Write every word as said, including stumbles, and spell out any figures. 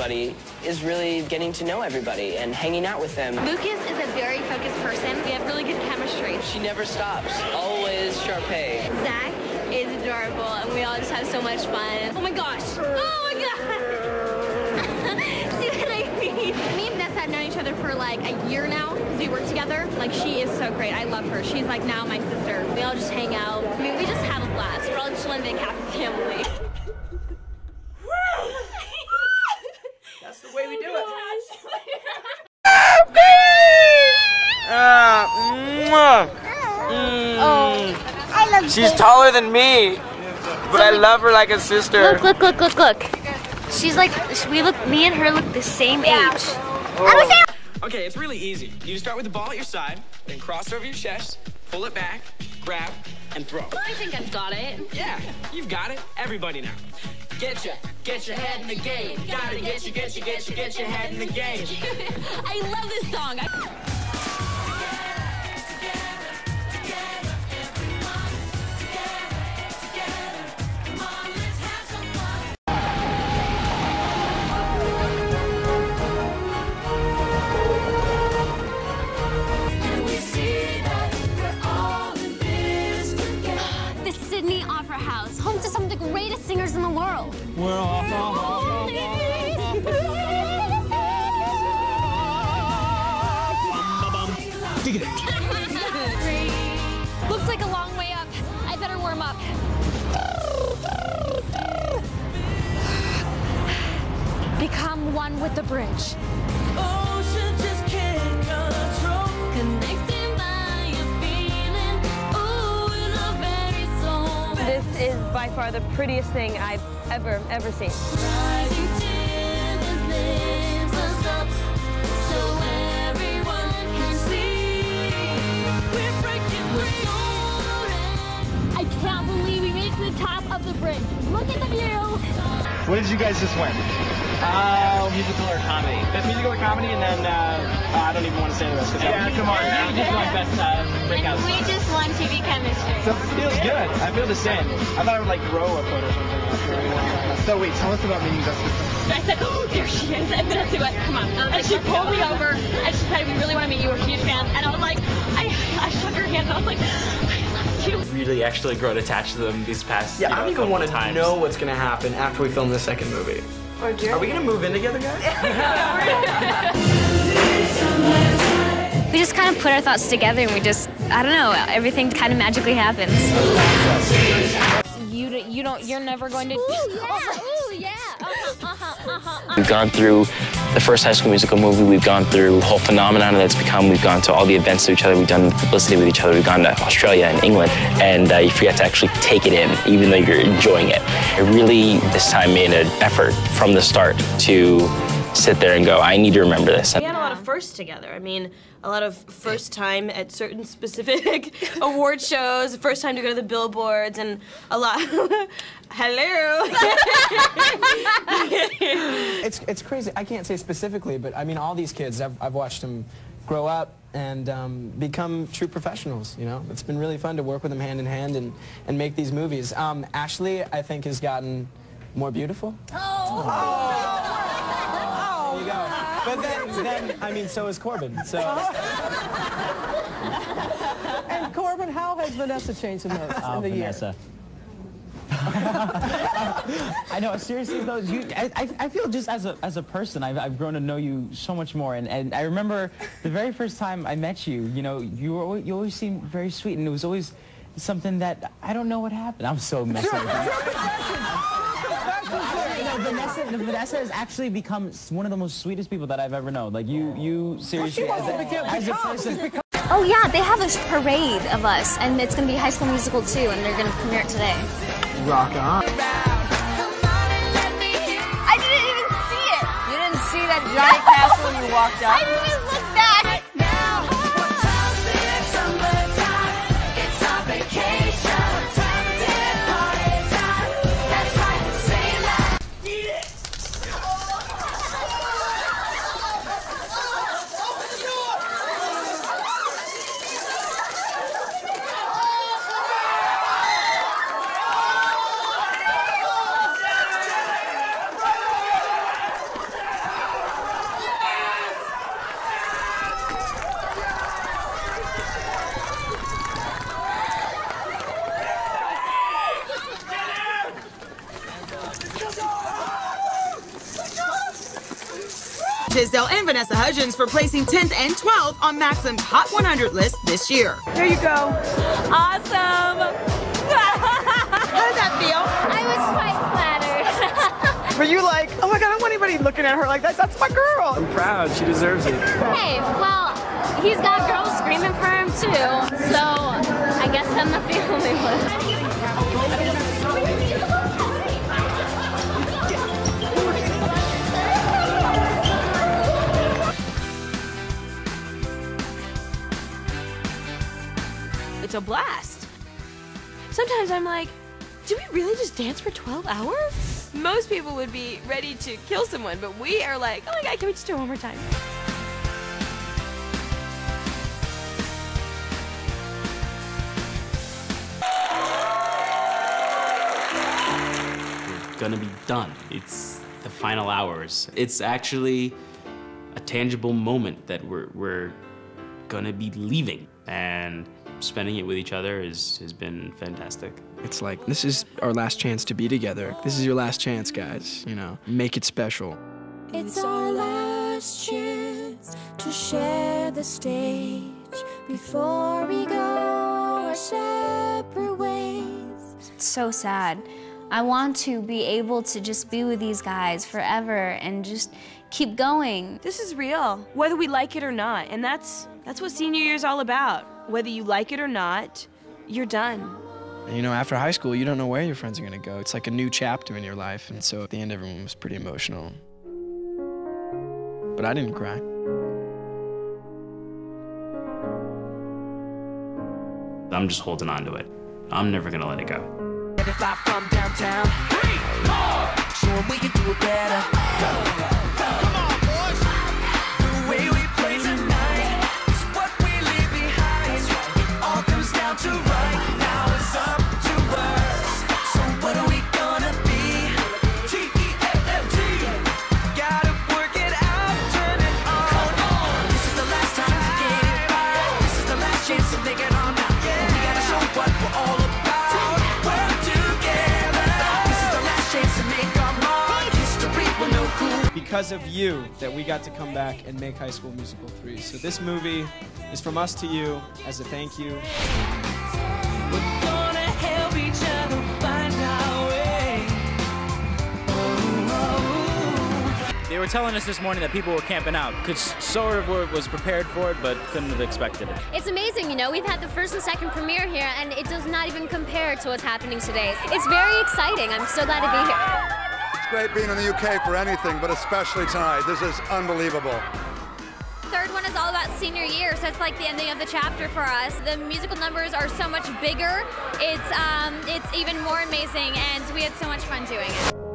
everybody is really getting to know everybody and hanging out with them. Lucas is a very focused person. We have really good chemistry. She never stops, always Sharpay. Zach is adorable, and we all just have so much fun. Oh my gosh! Oh my god! See what I mean? Me and Vanessa have known each other for like a year now because we work together. Like, she is so great. I love her. She's like now my sister. We all just hang out. I mean, we just have a blast. We're all just one big happy family. That's the way we do it. Uh, mwah. Mm. Oh, I love She's taller than me, but I love her like a sister. Look, look, look, look, look. She's like, we look, me and her look the same Yeah. age. Oh. Okay, it's really easy. You start with the ball at your side, then cross over your chest, pull it back, grab, and throw. I think I've got it. Yeah, you've got it. Everybody now. Get ya, get your head in the game. Gotta get you, get you, get you, get your head in the game. I love this song. I home to some of the greatest singers in the world. We're off, off, off, Looks like a long way up. I better warm up. Become one with the bridge. Ocean just can't control. Connecting by a feeling. Oh, in our very soul. This is by far the prettiest thing I've ever, ever seen. Rising till it lifts us up, so everyone can see. We're breaking free. I can't believe we made it to the top of the bridge. Look at the view. What did you guys just win? Uh, musical or comedy. Best musical or comedy, and then, uh, uh, I don't even want to say the rest. Yeah, come on. Yeah, we just won best uh, breakout. We just won T V chemistry. So it feels good. I feel the same. I thought I would like grow a foot or something. So wait, tell us about meeting Jessica. I said, oh, there she is. And Vanessa went, come on. And she pulled me over, and she said, we really want to meet you. We're huge fans. And I was like, I, I shook her hand, and I was like, I love you. Really actually grown attached to them these past Yeah, you know, I don't even want to times. know what's going to happen after we film the second movie. Or Are we going to move in together, guys? We just kind of put our thoughts together and we just, I don't know, everything kind of magically happens. You, you don't, you're never going to. Ooh, yeah, ooh, yeah. Uh-huh, uh-huh, uh-huh. We've gone through the first High School Musical movie, we've gone through the whole phenomenon that's become, we've gone to all the events with each other, we've done publicity with each other, we've gone to Australia and England, and uh, you forget to actually take it in, even though you're enjoying it. I really, this time, made an effort from the start to sit there and go, I need to remember this. We had a lot of firsts together. I mean, a lot of first time at certain specific award shows, first time to go to the billboards, and a lot. Hello. It's, it's crazy. I can't say specifically, but I mean, all these kids, I've, I've watched them grow up and um, become true professionals, you know? It's been really fun to work with them hand in hand and, and make these movies. Um, Ashley, I think, has gotten more beautiful. Oh. Oh. There you go. But then, then, I mean, so is Corbin, so. And Corbin, how has Vanessa changed in, those, Oh, in the Vanessa. year? I know, seriously though, you, I, I, I feel just as a, as a person, I've, I've grown to know you so much more, and, and I remember the very first time I met you, you know, you, were, always, you always seemed very sweet, and it was always something that, I don't know what happened. I'm so messing with you. No, Vanessa, Vanessa has actually become one of the most sweetest people that I've ever known. Like, you, you seriously, as a, as a person. Oh yeah, they have a parade of us, and it's going to be High School Musical too, and they're going to premiere it today. Rock on. I didn't even see it. You didn't see that giant castle when you walked up? I didn't even look back. Tisdale and Vanessa Hudgens for placing tenth and twelfth on Maxim's Hot one hundred list this year. There you go. Awesome. How did that feel? I was quite flattered. Were you like, oh my God, I don't want anybody looking at her like that. That's my girl. I'm proud. She deserves it. Hey, well, he's got girls screaming for him too, so I guess I'm not the only one. It's a blast. Sometimes I'm like, do we really just dance for twelve hours? Most people would be ready to kill someone, but we are like, oh my God, can we just do it one more time? We're gonna be done. It's the final hours. It's actually a tangible moment that we're, we're gonna be leaving, and spending it with each other is, has been fantastic. It's like, this is our last chance to be together. This is your last chance, guys, you know. Make it special. It's our last chance to share the stage before we go our separate ways. It's so sad. I want to be able to just be with these guys forever and just keep going. This is real, whether we like it or not, and that's that's what senior year is all about. Whether you like it or not, you're done. And, you know, after high school, you don't know where your friends are gonna go. It's like a new chapter in your life, and so at the end, everyone was pretty emotional. But I didn't cry. I'm just holding on to it. I'm never gonna let it go. Live from downtown. Three, four. Show 'em we can do it better. Go. Come on, boys. The way we play tonight is what we leave behind. It all comes down to right now. It's up to us. So what are we gonna be? T E L L T. Gotta work it out, turn it on. Come on. This is the last time to get it right. This is the last chance to make it on now. Yeah. We gotta show what we're all about. Because of you that we got to come back and make High School Musical three. So this movie is from us to you as a thank you. We're gonna help each other find our way. Oh, oh. They were telling us this morning that people were camping out, because sort of were, was prepared for it, but couldn't have expected it. It's amazing, you know, we've had the first and second premiere here, and it does not even compare to what's happening today. It's very exciting. I'm so glad to be here. It's great being in the U K for anything, but especially tonight. This is unbelievable. Third one is all about senior year, so it's like the ending of the chapter for us. The musical numbers are so much bigger. It's, um, it's even more amazing, and we had so much fun doing it.